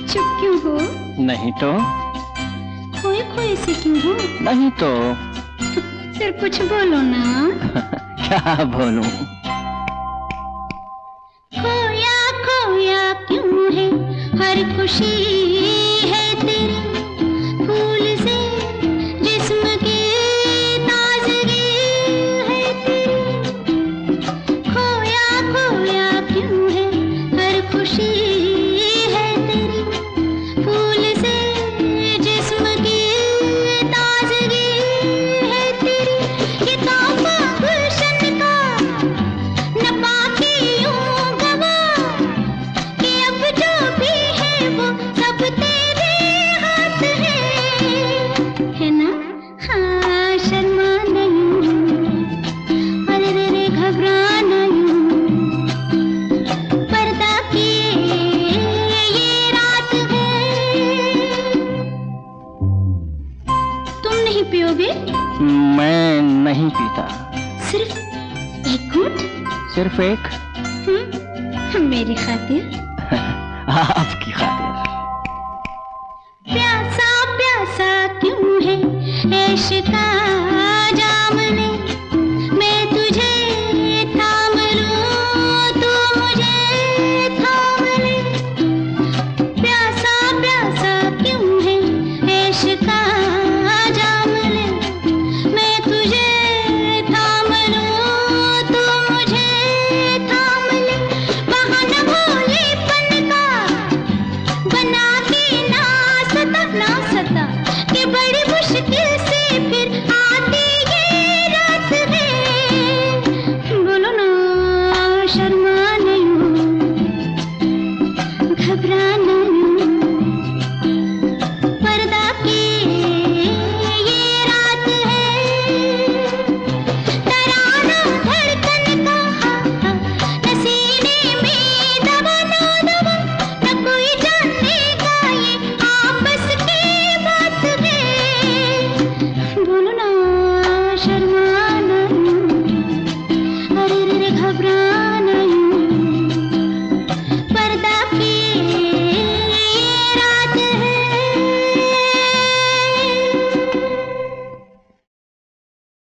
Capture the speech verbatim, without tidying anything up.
चुप क्यों हो? नहीं तो। खोए खोए से क्यों हो? नहीं तो। फिर कुछ बोलो ना। क्या बोलूं? खोया खोया क्यों है हर खुशी है तेरी, फूल से जिस्म की ताजगी है तेरी। खोया खोया क्यों है हर खुशी है तेरी, फूल से जिस्म की ताजगी है तेरी। ये तोहफा गुलशन का न पाके यूं गवा कि अब जो भी है वो सब तेरे हाथ है, है ना? हाँ शर्माना यूं, अरे रे रे घबराना यूं, पर्दा किए ये रात है। तुम नहीं पियोगे? मैं नहीं पीता। सिर्फ एक घूंट? सिर्फ एक? हम्म, मेरी खातिर। आपकी खातिर। प्यासा प्यासा क्यों है ऐ शिकार